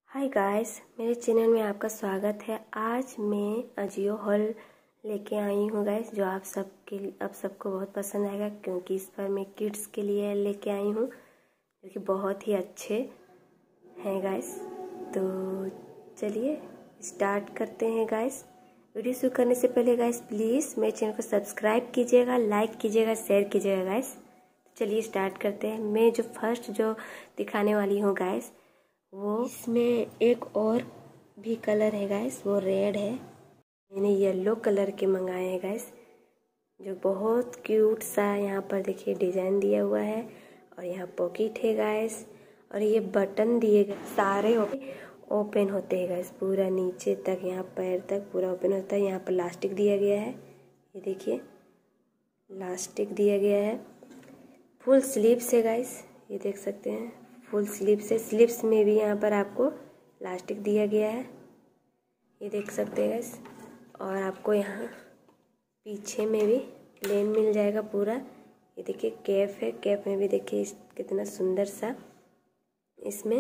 Hi guys, मेरे channel में आपका स्वागत है। आज मैं अजियो हॉल लेके आई हूँ गाइस, जो आप सबको बहुत पसंद आएगा, क्योंकि इस पर मैं किड्स के लिए लेके आई हूँ जो कि बहुत ही अच्छे हैं गाइस। तो चलिए स्टार्ट करते हैं गाइस। वीडियो शुरू करने से पहले गाइस प्लीज़ मेरे चैनल को सब्सक्राइब कीजिएगा, लाइक कीजिएगा, शेयर कीजिएगा गाइस। चलिए स्टार्ट करते हैं। मैं जो फर्स्ट दिखाने वाली हूँ गाइस, वो इसमें एक और भी कलर है गाइस, वो रेड है। मैंने येलो कलर के मंगाए हैं गाइस, जो बहुत क्यूट सा यहाँ पर देखिए डिजाइन दिया हुआ है। और यहाँ पॉकेट है गाइस, और ये बटन दिए गए सारे ओपन होते हैं गाइस, पूरा नीचे तक, यहाँ पैर तक पूरा ओपन होता है। यहाँ पर लास्टिक दिया गया है, ये देखिए लास्टिक दिया गया है। फुल स्लीव्स है गाइस, ये देख सकते हैं फुल स्लीव्स है। स्लीव्स में भी यहाँ पर आपको इलास्टिक दिया गया है, ये देख सकते हैं गाइस। और आपको यहाँ पीछे में भी प्लेन मिल जाएगा पूरा। ये देखिए कैप है, कैप में भी देखिए कितना सुंदर सा इसमें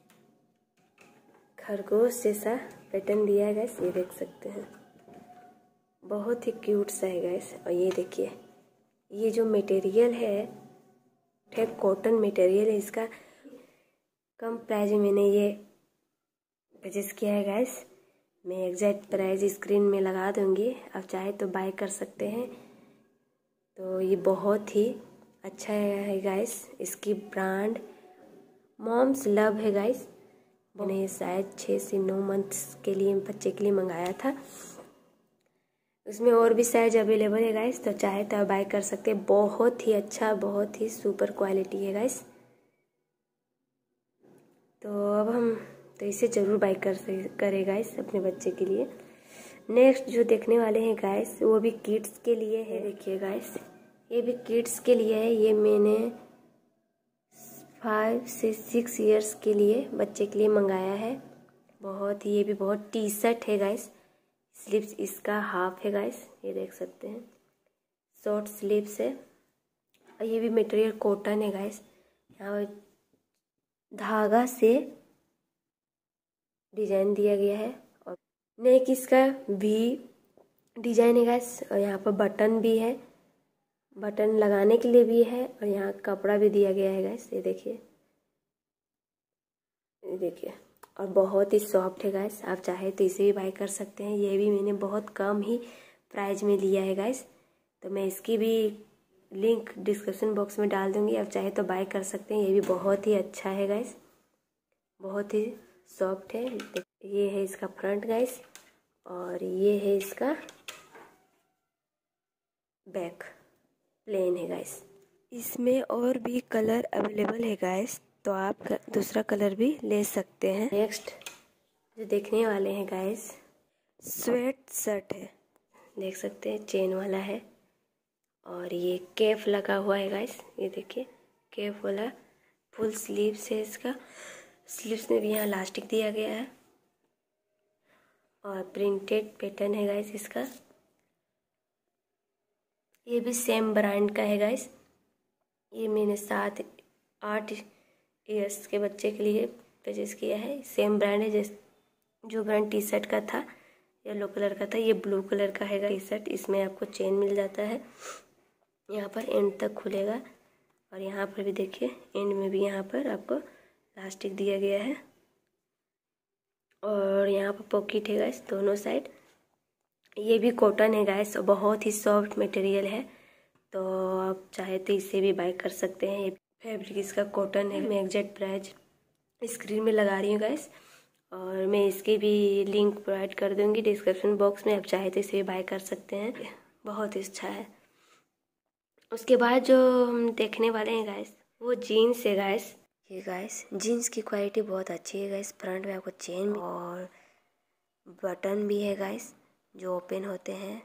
खरगोश जैसा पैटर्न दिया है गाइस, ये देख सकते हैं। बहुत ही क्यूट सा है गाइस। और ये देखिए ये जो मटेरियल है कॉटन मटेरियल है, इसका कम प्राइस में मैंने ये परचेज किया है गाइस। मैं एग्जैक्ट प्राइस स्क्रीन में लगा दूंगी, आप चाहे तो बाय कर सकते हैं। तो ये बहुत ही अच्छा है गाइस। इसकी ब्रांड मॉम्स लव है गाइस। मैंने ये शायद 6 से 9 मंथ्स के लिए बच्चे के लिए मंगाया था। उसमें और भी साइज अवेलेबल है गाइस, तो चाहे तो बाय कर सकते हैं। बहुत ही अच्छा, बहुत ही सुपर क्वालिटी है गाइस। तो अब हम तो इसे ज़रूर बाय करें गाइस अपने बच्चे के लिए। नेक्स्ट जो देखने वाले हैं गाइस, वो भी किड्स के लिए है। देखिए गाइस, ये भी किड्स के लिए है। ये मैंने 5 से 6 इयर्स के लिए बच्चे के लिए मंगाया है। बहुत ही, ये भी बहुत टी शर्ट है गाइस। स्लीव्स इसका हाफ है गाइस, ये देख सकते हैं, शॉर्ट स्लीव्स है। और ये भी मटेरियल कॉटन है गाइस। यहाँ धागा से डिजाइन दिया गया है, और नेक इसका भी डिजाइन है गाइस। और यहाँ पर बटन भी है, बटन लगाने के लिए भी है। और यहाँ कपड़ा भी दिया गया है गाइस, ये देखिए, ये देखिए। और बहुत ही सॉफ्ट है गाइस, आप चाहे तो इसे भी बाय कर सकते हैं। ये भी मैंने बहुत कम ही प्राइस में लिया है गाइस, तो मैं इसकी भी लिंक डिस्क्रिप्शन बॉक्स में डाल दूंगी, आप चाहे तो बाय कर सकते हैं। ये भी बहुत ही अच्छा है गाइस, बहुत ही सॉफ्ट है। ये है इसका फ्रंट गाइस, और ये है इसका बैक, प्लेन है गाइस। इसमें और भी कलर अवेलेबल है गाइस, तो आप दूसरा कलर भी ले सकते हैं। नेक्स्ट जो देखने वाले हैं गाइस, स्वेट शर्ट है, देख सकते हैं चेन वाला है। और ये कैप लगा हुआ है गाइस, ये देखिए कैप वाला। फुल स्लीव्स है इसका, स्लीव्स में भी यहाँ इलास्टिक दिया गया है। और प्रिंटेड पैटर्न है गाइस इसका। ये भी सेम ब्रांड का है गाइस। ये मैंने 7-8 ईयर्स के बच्चे के लिए परचेज किया है। सेम ब्रांड है, जो ब्रांड टी शर्ट का था, येलो कलर का था, ये ब्लू कलर का है टी शर्ट। इसमें आपको चेन मिल जाता है, यहाँ पर एंड तक खुलेगा। और यहाँ पर भी देखिए एंड में भी यहाँ पर आपको इलास्टिक दिया गया है। और यहाँ पर पॉकेट है गाइस दोनों साइड। ये भी कॉटन है गाइस, और बहुत ही सॉफ्ट मटेरियल है, तो आप चाहे तो इसे भी बाय कर सकते हैं। ये फैब्रिक इसका कॉटन है। मैं एग्जैक्ट प्राइस स्क्रीन में लगा रही हूँ गाइस, और मैं इसकी भी लिंक प्रोवाइड कर दूँगी डिस्क्रिप्शन बॉक्स में, आप चाहे तो इसे भी बाय कर सकते हैं। बहुत ही अच्छा है। उसके बाद जो हम देखने वाले हैं गाइस, वो जीन्स है गाइस। ये गाइस जीन्स की क्वालिटी बहुत अच्छी है गाइस। फ्रंट में आपको चेन और बटन भी है गाइस, जो ओपन होते हैं।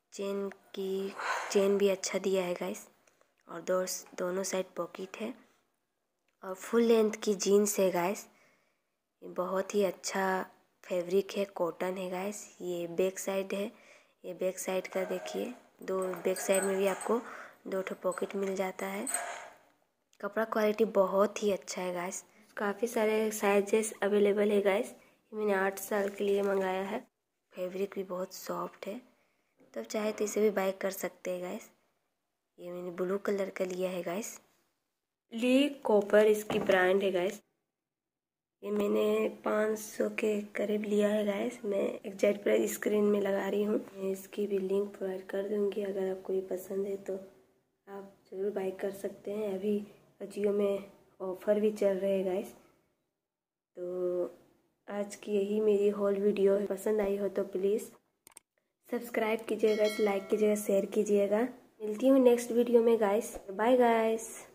चेन भी अच्छा दिया है गाइस, और दोनों साइड पॉकेट है। और फुल लेंथ की जीन्स है गाइस। ये बहुत ही अच्छा फैब्रिक है, कॉटन है गाइस। ये बैक साइड है, ये बैक साइड का देखिए, बैक साइड में भी आपको 2 पॉकेट मिल जाता है। कपड़ा क्वालिटी बहुत ही अच्छा है गाइस। काफ़ी सारे साइजेस अवेलेबल है गाइस। मैंने 8 साल के लिए मंगाया है। फैब्रिक भी बहुत सॉफ्ट है, तो चाहे तो इसे भी बाय कर सकते हैं गाइस। ये मैंने ब्लू कलर का लिया है गाइस। ली कॉपर इसकी ब्रांड है गाइस। ये मैंने 500 के करीब लिया है गाइस। मैं एग्जैक्ट प्राइस स्क्रीन में लगा रही हूँ। मैं इसकी भी लिंक प्रोवाइड कर दूँगी। अगर आपको ये पसंद है तो आप ज़रूर बाय कर सकते हैं। अभी अजियो में ऑफ़र भी चल रहे हैं गाइस। तो आज की यही मेरी हॉल वीडियो है। पसंद आई हो तो प्लीज़ सब्सक्राइब कीजिएगा, लाइक कीजिएगा, शेयर कीजिएगा। मिलती हूँ नेक्स्ट वीडियो में गाइस। Bye guys.